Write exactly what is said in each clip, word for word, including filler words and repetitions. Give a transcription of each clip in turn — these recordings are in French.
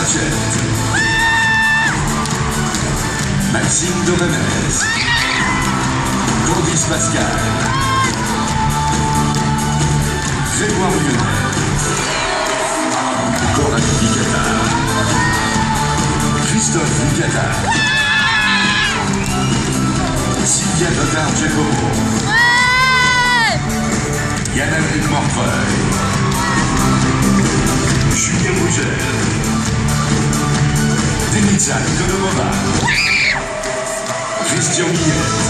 Hachette, Maxime Domenez, Candice Pascal, Grégoire Lyonnais, Coralie Licata, Christophe Licata, Sylvia Godard-Giacomo, Yann-Henrik Mortreuil, Julien Bougère, Denitza Konomova, Christian Millette,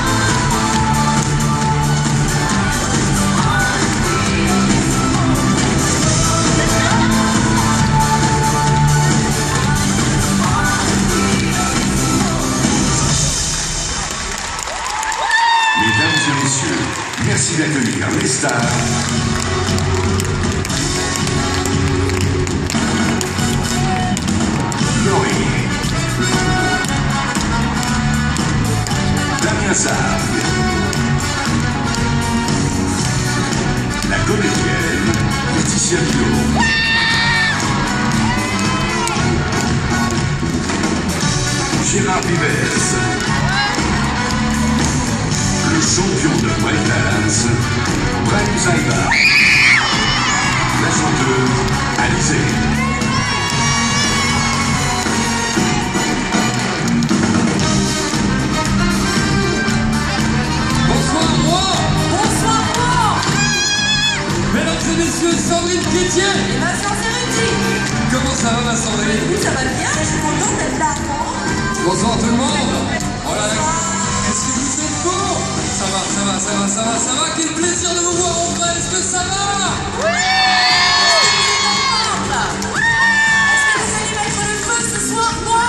Mesdames et messieurs, merci d'accueillir les stars. Laurie, Damien Sargue, la comédienne Laetitia Milot, Gérard Vives, le champion de breakdance, Brahim Zaïba, la chanteuse Alizé. Bonsoir roi. Bonsoir roi. Mesdames et messieurs, Sandrine Quétier. Et Vincent Cerruti. Comment ça va ma Sandrine? Oui, ça va bien, je suis contente d'être là. Bonsoir tout le monde. Oh là là, est-ce que vous êtes beaux? Ça va, ça va, ça va, ça va, ça va. Quel plaisir de vous voir en vrai. Est-ce que ça va? Oui. Est-ce que vous allez mettre le feu ce soir, moi?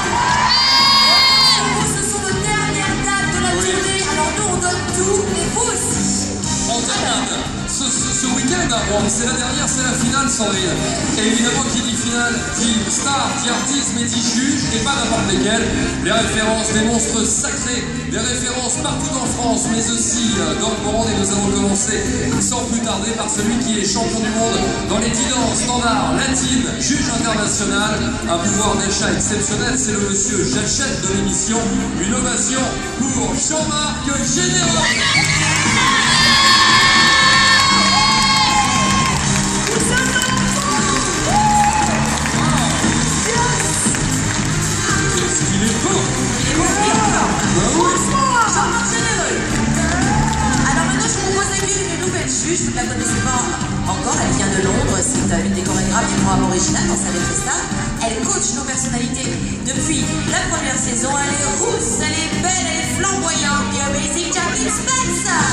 Ce sont nos dernières dates de la Oui. tournée, alors nous on donne tout, et vous aussi. On termine ce, ce, ce week-end à Rouen. C'est la dernière, c'est la finale, Sandrine. Et évidemment, qui dit finale, dit star, dit artiste, mais dit juge, et pas n'importe lesquels. Les références des monstres sacrés, des références partout en France, mais aussi euh, dans le monde. Et nous allons commencer sans plus tarder par celui qui est champion du monde dans les dix danses standards latines, juge international, un pouvoir d'achat exceptionnel. C'est le monsieur J'achète de l'émission. Une ovation pour Jean-Marc Généreux. Qu'est-ce qu'il est beau! Bonsoir, Jean-Marc Généreux. Alors maintenant, je vous propose d'accueillir une nouvelle juge. Vous ne la connaissez pas encore, elle vient de Londres. C'est euh, une des chorégraphes du programme original dans sa Festa. Elle coach nos personnalités depuis la première saison. Elle est rousse, elle est belle, elle est flamboyante. The amazing Jacqueline Spencer.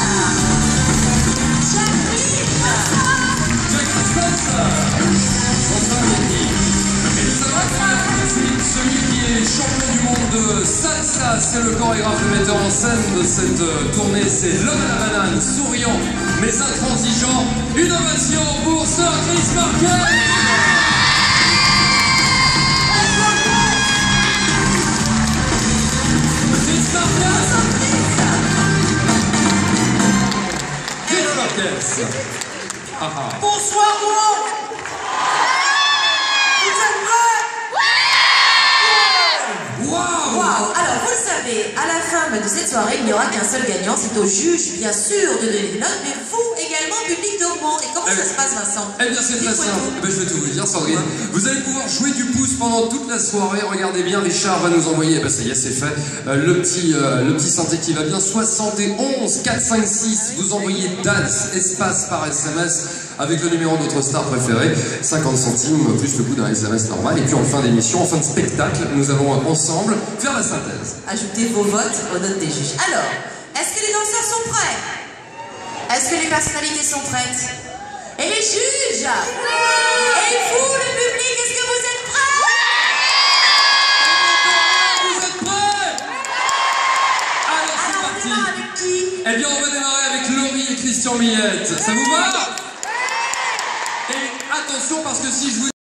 Jacqueline Spencer. Jacqueline Spencer. Bonsoir Jacqueline. Et nous allons accueillir tout de suite celui qui est champion du monde de salsa. C'est le chorégraphe, le metteur en scène de cette euh, tournée. C'est l'homme à la banane, souriant mais intransigeant. Une ovation pour Sir Chris Marker. Chris Marker. Chris Marker. Ah ah. Bonsoir, moi. Vous êtes prêts? Waouh! Waouh! Alors, vous le savez, à la fin de cette soirée, il n'y aura qu'un seul gagnant. C'est au juge, bien sûr, de donner des notes, mais vous également, public de Rouen. Et comment Eh ça bien, se passe, Vincent? Eh bien, c'est très Dites-moi simple. tout. Eh bien, je vais tout vous dire, Sandrine. Vous allez pouvoir jouer du pouce pendant toute la soirée. Regardez bien, Richard va nous envoyer. Eh bien, ça y est, c'est fait. Euh, le petit, euh, le petit synthé qui va bien. soixante et onze quatre cinq six. Vous envoyez dance espace par S M S avec le numéro de votre star préférée. cinquante centimes plus le coût d'un S M S normal. Et puis en fin d'émission, en fin de spectacle, nous allons euh, ensemble faire la synthèse. Ajoutez vos votes aux notes des juges. Alors, est-ce que les danseurs sont prêts? Est-ce que les personnalités sont prêtes? Et les juges? Et vous, le public, est-ce que vous êtes prêts? Vous êtes prêts? Alors, c'est Alors, on parti. démarre avec qui? Eh bien, on va démarrer avec Laurie et Christian Millette. Ça vous va? Et attention, parce que si je vous